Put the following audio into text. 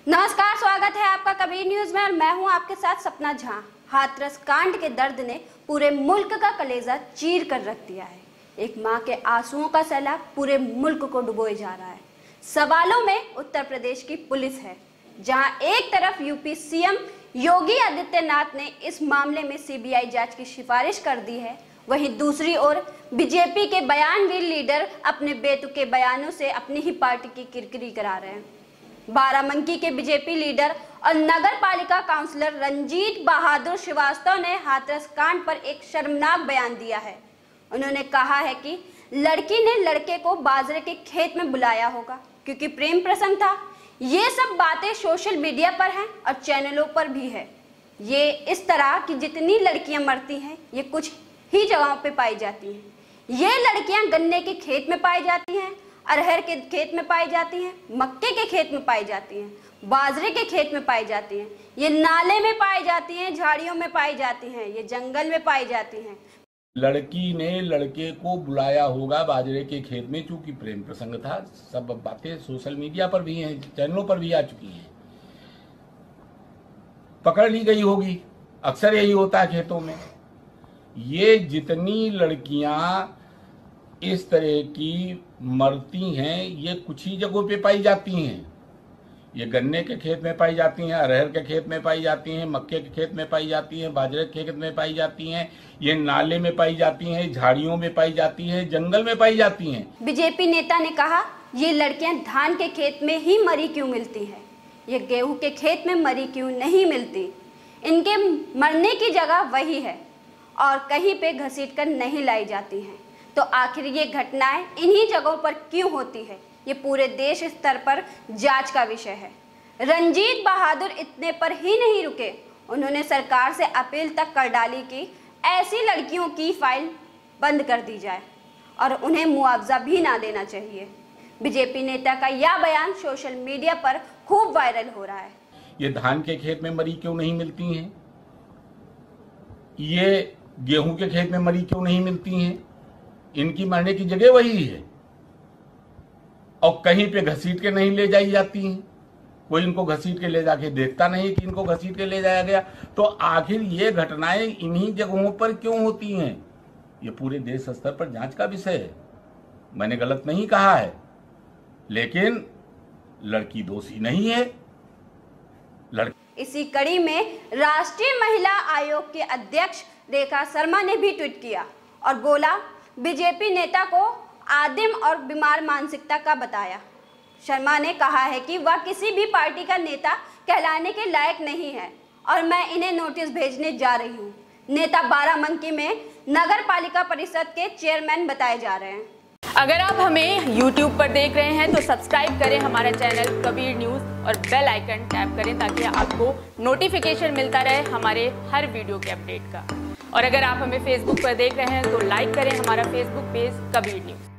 नमस्कार, स्वागत है आपका कबीर न्यूज में और मैं हूं आपके साथ सपना झा। हाथरस कांड के दर्द ने पूरे मुल्क का कलेजा चीर कर रख दिया है। एक मां के आंसुओं का सैलाब पूरे मुल्क को डुबोए जा रहा है। सवालों में उत्तर प्रदेश की पुलिस है, जहां एक तरफ यूपी सीएम योगी आदित्यनाथ ने इस मामले में सीबीआई जांच की सिफारिश कर दी है, वहीं दूसरी ओर बीजेपी के बयानवीर लीडर अपने बेतुके बयानों से अपनी ही पार्टी की किरकिरी करा रहे हैं। बाराबंकी के बीजेपी लीडर और नगर पालिका काउंसलर रंजीत बहादुर श्रीवास्तव ने हाथरस कांड पर एक शर्मनाक बयान दिया है। उन्होंने कहा है कि लड़की ने लड़के को बाजरे के खेत में बुलाया होगा क्योंकि प्रेम प्रसंग था। ये सब बातें सोशल मीडिया पर हैं और चैनलों पर भी है। ये इस तरह की जितनी लड़कियां मरती हैं, ये कुछ ही जगहों पे पाई जाती हैं। ये लड़कियां गन्ने के खेत में पाई जाती हैं, अरहर के खेत में पाई जाती हैं, मक्के के खेत में पाई जाती हैं, बाजरे के खेत में पाई जाती हैं, ये नाले में पाई जाती हैं, झाड़ियों में पाई जाती हैं, ये जंगल में पाई जाती हैं। लड़की ने लड़के को बुलाया होगा बाजरे के खेत में, चूंकि प्रेम प्रसंग था। सब बातें सोशल मीडिया पर भी हैं, चैनलों पर भी आ चुकी हैं। पकड़ ली गई होगी, अक्सर यही होता है खेतों में। ये जितनी लड़कियां इस तरह की मरती हैं, ये कुछ ही जगहों पे पाई जाती हैं। ये गन्ने के खेत में पाई जाती हैं, अरहर के खेत में पाई जाती हैं, मक्के के खेत में पाई जाती हैं, बाजरे के खेत में पाई जाती हैं, ये नाले में पाई जाती हैं, झाड़ियों में पाई जाती हैं, जंगल में पाई जाती हैं। बीजेपी नेता ने कहा, ये लड़कियां धान के खेत में ही मरी क्यों मिलती है, ये गेहूं के खेत में मरी क्यों नहीं मिलती। इनके मरने की जगह वही है और कहीं पे घसीट कर नहीं लाई जाती हैं। तो आखिर ये घटनाएं इन्हीं जगहों पर क्यों होती है, ये पूरे देश स्तर पर जांच का विषय है। रंजीत बहादुर इतने पर ही नहीं रुके, उन्होंने सरकार से अपील तक कर डाली कि ऐसी लड़कियों की फाइल बंद कर दी जाए और उन्हें मुआवजा भी ना देना चाहिए। बीजेपी नेता का यह बयान सोशल मीडिया पर खूब वायरल हो रहा है। ये धान के खेत में मरी क्यों नहीं मिलती हैं, ये गेहूं के खेत में मरी क्यों नहीं मिलती हैं, इनकी मरने की जगह वही है और कहीं पे घसीट के नहीं ले जाई जाती हैं। कोई इनको घसीट के ले जाके देखता नहीं कि इनको घसीट के ले जाया गया। तो आखिर ये घटनाएं इन्हीं जगहों पर क्यों होती हैं, ये पूरे देश स्तर पर जांच का विषय है। मैंने गलत नहीं कहा है, लेकिन लड़की दोषी नहीं है। इसी कड़ी में राष्ट्रीय महिला आयोग के अध्यक्ष रेखा शर्मा ने भी ट्वीट किया और बोला, बीजेपी नेता को आदिम और बीमार मानसिकता का बताया। शर्मा ने कहा है कि वह किसी भी पार्टी का नेता कहलाने के लायक नहीं है और मैं इन्हें नोटिस भेजने जा रही हूं। नेता बाराबंकी में नगर पालिका परिषद के चेयरमैन बताए जा रहे हैं। अगर आप हमें YouTube पर देख रहे हैं तो सब्सक्राइब करें हमारा चैनल कबीर न्यूज और बेल आइकन टैप करें ताकि आपको नोटिफिकेशन मिलता रहे हमारे हर वीडियो के अपडेट का। और अगर आप हमें Facebook पर देख रहे हैं तो लाइक करें हमारा Facebook पेज कबीर न्यूज।